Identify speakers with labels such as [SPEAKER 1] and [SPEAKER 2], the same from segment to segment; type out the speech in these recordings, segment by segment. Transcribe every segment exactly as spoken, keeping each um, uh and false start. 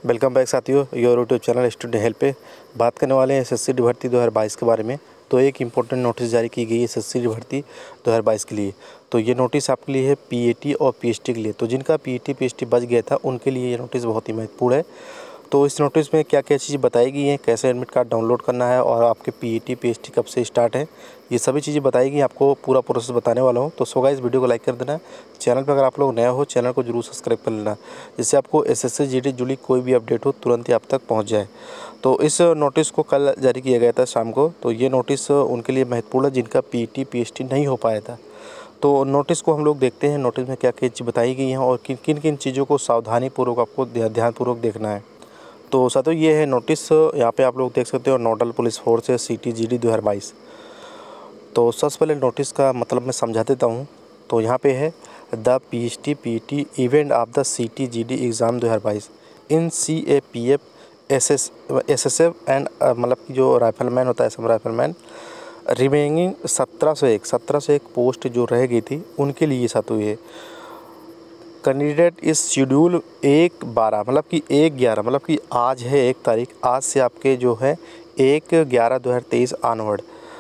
[SPEAKER 1] Welcome back साथियों, your YouTube channel student help पे बात करने वाले हैं एसएससी भर्ती दो हज़ार बाईस के बारे में। तो एक इम्पोर्टेंट नोटिस जारी की गई है एसएससी भर्ती दो हज़ार बाईस के लिए। तो ये नोटिस आपके लिए है पीएटी और पीएचटी के लिए। तो जिनका पीएटी पीएचटी बच गया था उनके लिए ये नोटिस बहुत ही महत्वपूर्ण है। तो इस नोटिस में क्या क्या चीज़ बताई गई हैं, कैसे एडमिट कार्ड डाउनलोड करना है और आपके पीएटी पीएचटी कब से स्टार्ट है, ये सभी चीज़ें बताई गई। आपको पूरा प्रोसेस बताने वाला हूँ। तो सो गाइस, वीडियो को लाइक कर देना। चैनल पर अगर आप लोग नया हो, चैनल को जरूर सब्सक्राइब कर लेना, जिससे आपको एसएससी जीडी जुड़ी कोई भी अपडेट हो तुरंत ही आप तक पहुँच जाए। तो इस नोटिस को कल जारी किया गया था शाम को। तो ये नोटिस उनके लिए महत्वपूर्ण है जिनका पीएटी पीएचटी नहीं हो पाया था। तो नोटिस को हम लोग देखते हैं, नोटिस में क्या क्या चीज़ बताई गई हैं और किन किन किन चीज़ों को सावधानीपूर्वक आपको ध्यानपूर्वक देखना है। तो साथियों, ये है नोटिस। यहाँ पे आप लोग देख सकते हो, नोडल पुलिस फोर्स है सिटी जीडी दो हज़ार बाईस। तो सबसे पहले नोटिस का मतलब मैं समझा देता हूँ। तो यहाँ पे है the PHT PT event of the CT GD exam दो हज़ार बाईस in C A P F S S S S F and मतलब कि जो राइफलमैन होता है, सब राइफलमैन रिमेनिंग सत्रह सौ एक सत्रह सौ एक पोस्ट जो रह गई थी उनके लिए साथियों ये कैंडिडेट इस शेड्यूल एक बारह मतलब कि एक ग्यारह मतलब कि आज है एक तारीख, आज से आपके जो है एक ग्यारह दो हज़ार तेईस ऑनवर्ड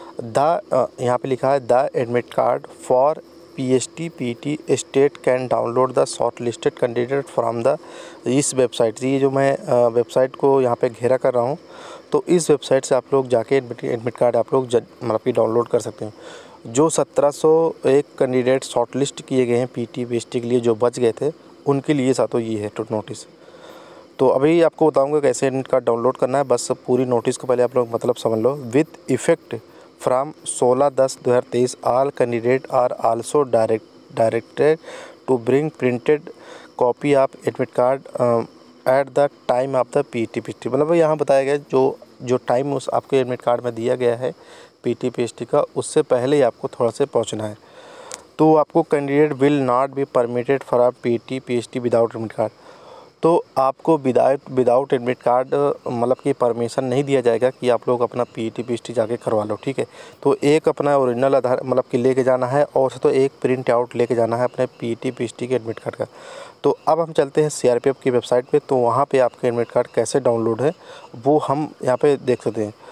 [SPEAKER 1] द यहाँ पे लिखा है the admit card for PHT PT state can download the shortlisted candidate from the this website. ये जो मैं वेबसाइट को यहाँ पे घेरा कर रहा हूँ, तो इस वेबसाइट से आप लोग जाके एडमिट एडमिट कार्ड आप लोग मतलब कि डाउनलोड कर सकते हैं। जो सत्रह सौ एक कैंडिडेट शॉर्ट लिस्ट किए गए हैं पीटी पीएचटी के लिए, जो बच गए थे, उनके लिए साथों ये है तो नोटिस। तो अभी आपको बताऊंगा कैसे एडमिट कार्ड डाउनलोड करना है। बस पूरी नोटिस को पहले आप लोग मतलब समझ लो। विद इफेक्ट फ्राम सोलह दस दो हज़ार तेईस all candidate are also direct directed to bring printed copy of admit card at the time of the PT PHT. मतलब यहाँ बताया गया जो जो टाइम उस आपके एडमिट कार्ड में दिया गया है पीटी पीएचटी का, उससे पहले ही आपको थोड़ा से पहुँचना है। तो आपको candidate will not be permitted for PT PHT without admit card. तो आपको विदाउट विदाउट एडमिट कार्ड मतलब कि परमिशन नहीं दिया जाएगा कि आप लोग अपना पीटी पीएचटी जाके करवा लो, ठीक है। तो एक अपना ओरिजिनल आधार मतलब कि लेके जाना है और तो एक प्रिंट आउट लेके जाना है अपने पीटी पीएचटी के एडमिट कार्ड का। तो अब हम चलते हैं सीआरपीएफ की वेबसाइट पे। तो वहाँ पे आपके एडमिट कार्ड कैसे डाउनलोड है वो हम यहाँ पे देख सकते हैं।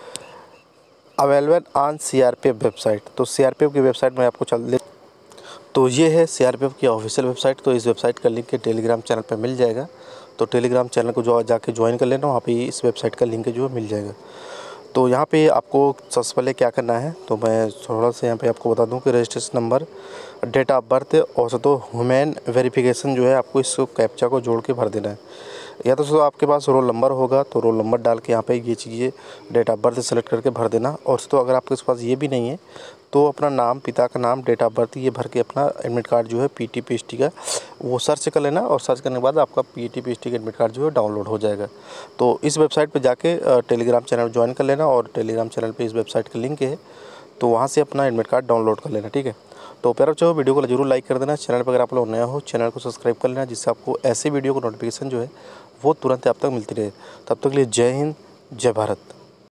[SPEAKER 1] Available on CRPF website. तो सीआरपीएफ की वेबसाइट में आपको चल तो ये है सीआरपीएफ की ऑफिशियल वेबसाइट। तो इस वेबसाइट का लिंक टेलीग्राम चैनल पे मिल जाएगा। तो टेलीग्राम चैनल को जो जाके ज्वाइन कर लेना, वहाँ पे इस वेबसाइट का लिंक जो है मिल जाएगा। तो यहाँ पे आपको सबसे पहले क्या करना है, तो मैं थोड़ा सा यहाँ पे आपको बता दूँ कि registration number, date of birth और तो ह्यूमन वेरिफिकेशन जो है आपको इस कैप्चा को जोड़ के भर देना है। या तो सो आपके पास रोल नंबर होगा तो रोल नंबर डाल के यहाँ पे ये चीज़ें डेट ऑफ बर्थ सेलेक्ट करके भर देना। और तो अगर आपके पास ये भी नहीं है तो अपना नाम, पिता का नाम, डेट ऑफ बर्थ ये भर के अपना एडमिट कार्ड जो है पीटी पीएचटी का वो सर्च कर लेना। और सर्च करने के बाद आपका पीटी पीएचटी का एडमिट कार्ड जो है डाउनलोड हो जाएगा। तो इस वेबसाइट पे जाके टेलीग्राम चैनल ज्वाइन कर लेना और टेलीग्राम चैनल पे इस वेबसाइट का लिंक है, तो वहाँ से अपना एडमिट कार्ड डाउनलोड कर लेना, ठीक है। तो प्यारा बच्चों, वीडियो को जरूर लाइक कर देना। चैनल पर अगर आप लोग नया हो, चैनल को सब्सक्राइब कर लेना, जिससे आपको ऐसे वीडियो को नोटिफिकेशन जो है वो तुरंत आप तक मिलती रहे। तब तक के लिए जय हिंद, जय भारत।